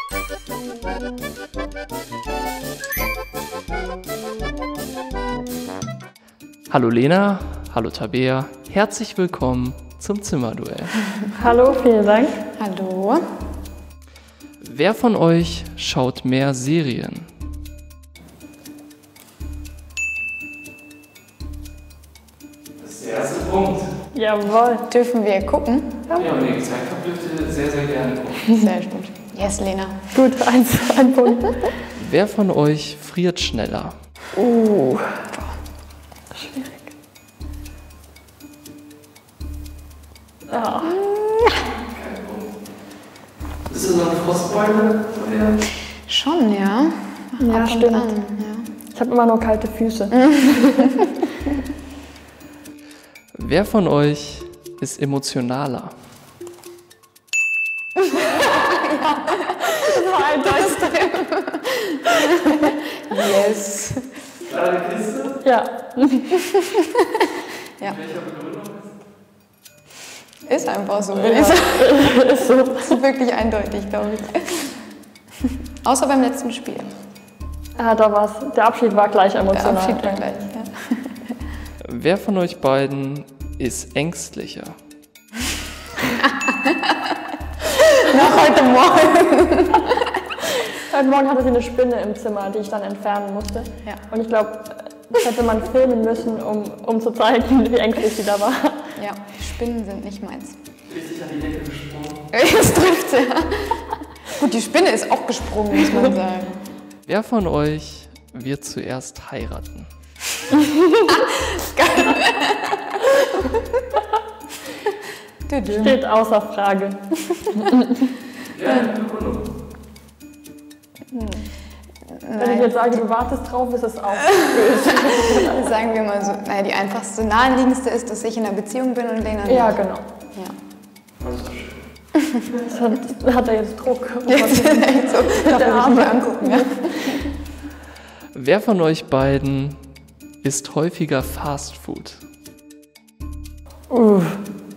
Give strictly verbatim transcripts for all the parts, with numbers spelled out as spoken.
Hallo Lena, hallo Tabea, herzlich willkommen zum Zimmerduell. Hallo, vielen Dank. Hallo. Wer von euch schaut mehr Serien? Das ist der erste Punkt. Jawohl. Dürfen wir gucken? Ja, und ihr gezeigt habt, dürft ihr sehr, sehr gerne gucken. Sehr gut. Yes, Lena. Gut, eins, ein Punkt. Wer von euch friert schneller? Uh. Schwierig. Ja. Bist du so eine Frostbeule? Schon, ja. Ja, Ab und stimmt. an, ja. Ich habe immer nur kalte Füße. Wer von euch ist emotionaler? Yes. Klare Kiste? Ja. Ja. Welcher Begründung ist? Ist einfach so, würde ich sagen. Ist so. Ist wirklich eindeutig, glaube ich. Außer beim letzten Spiel. Ah, da war's. Der Abschied war gleich Der emotional. Abschied war gleich, ja. Wer von euch beiden ist ängstlicher? Nach heute Morgen. Heute Morgen hatte sie eine Spinne im Zimmer, die ich dann entfernen musste. Ja. Und ich glaube, das hätte man filmen müssen, um, um zu zeigen, wie ängstlich sie da war. Ja, Spinnen sind nicht meins. Richtig an die Decke gesprungen. Das trifft ja. Gut, die Spinne ist auch gesprungen, muss man sagen. Wer von euch wird zuerst heiraten? Geil. Steht außer Frage. Ja, Begründung. Wenn ich jetzt sage, du wartest drauf, ist es auch böse. Sagen wir mal so, naja, die einfachste, naheliegendste ist, dass ich in einer Beziehung bin und Lena nicht. Ja, genau. Ja. Das ist doch schön. Das hat, das hat er jetzt Druck. Jetzt ist echt so, darf man sich angucken, ja. Wer von euch beiden isst häufiger Fast Food? Uh.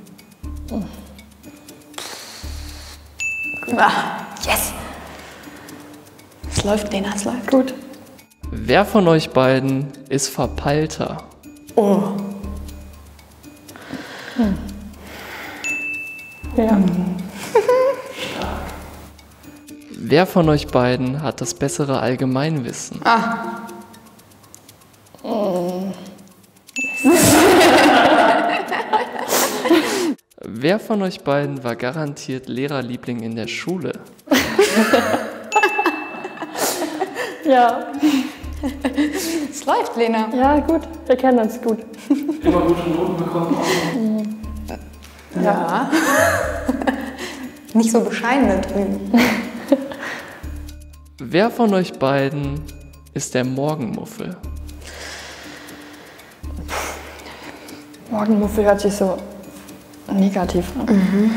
Ah, yes! Es läuft, Lena, es läuft. Gut. Wer von euch beiden ist verpeilter? Oh. Hm. Ja. Wer von euch beiden hat das bessere Allgemeinwissen? Ah. Oh. Wer von euch beiden war garantiert Lehrerliebling in der Schule? Ja. Es läuft, Lena. Ja, gut. Wir kennen uns gut. Immer gute Noten bekommen. Ja. Nicht so bescheiden da drüben. Wer von euch beiden ist der Morgenmuffel? Morgenmuffel hört sich so negativ an. Mhm.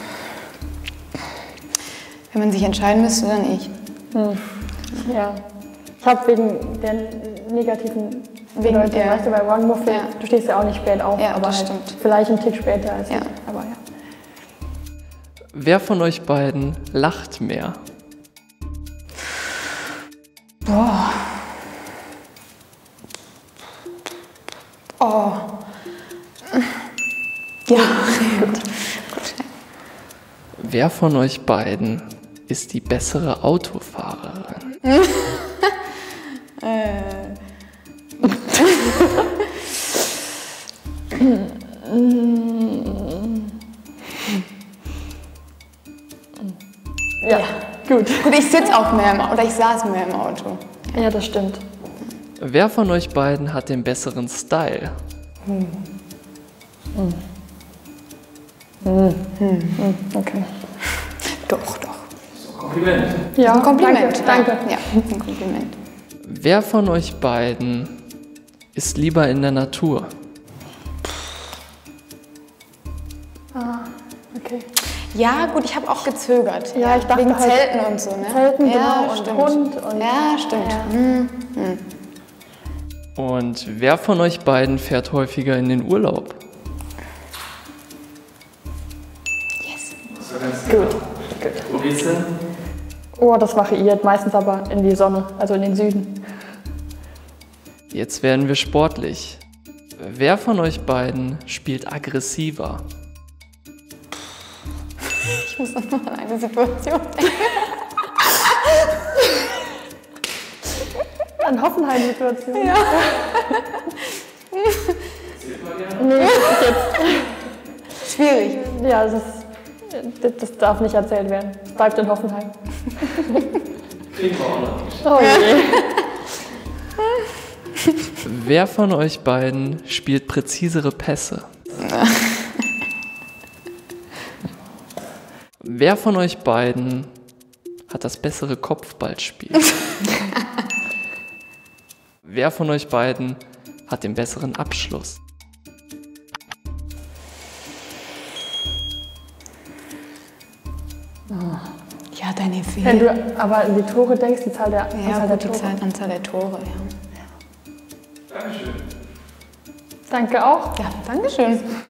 Wenn man sich entscheiden müsste, dann ich. Hm. Ja. Ich habe wegen der negativen Wegen Leute, der- weißt du, bei Morgenmuffel, Ja. du stehst ja auch nicht spät auf, Ja, aber das halt stimmt. vielleicht einen Tick später als Ja. ich. Aber ja. Wer von euch beiden lacht mehr? Boah. Oh. Ja, gut. Gut. Wer von euch beiden ist die bessere Autofahrerin? Äh. Ja, gut. Gut, ich sitze auch mehr im Auto, oder ich saß mehr im Auto. Ja, das stimmt. Wer von euch beiden hat den besseren Style? Hm. Hm. Hm. Hm. Okay. Doch, doch. Kompliment. Ja, Ein Kompliment. Danke. danke. Ja, ein Kompliment. Wer von euch beiden ist lieber in der Natur? Ah, okay. Ja, gut, ich habe auch gezögert. Ja, ich dachte wegen halt- Zelten und so, ne? Zelten, ja, genau, und stimmt. Hund und- ja, stimmt. Ja. Hm, hm. Und wer von euch beiden fährt häufiger in den Urlaub? Yes. Das war ganz Gut. Wo geht's hin? Oh, das variiert, meistens aber in die Sonne, also in den Süden. Jetzt werden wir sportlich. Wer von euch beiden spielt aggressiver? Ich muss noch mal an eine Situation denken. An Hoffenheim-Situation. Ja. Nee, das ist jetzt... Schwierig. Ja, das, ist, das darf nicht erzählt werden. Es bleibt in Hoffenheim. Kriegen wir auch noch. Oh je. Wer von euch beiden spielt präzisere Pässe? Wer von euch beiden hat das bessere Kopfballspiel? Wer von euch beiden hat den besseren Abschluss? Ja, deine Fehler. Wenn du aber an die Tore denkst, die Zahl der, Ja, Anzahl der gut, die Tore. Zahl, Anzahl der Tore, ja. Dankeschön. Danke auch. Ja, Dankeschön.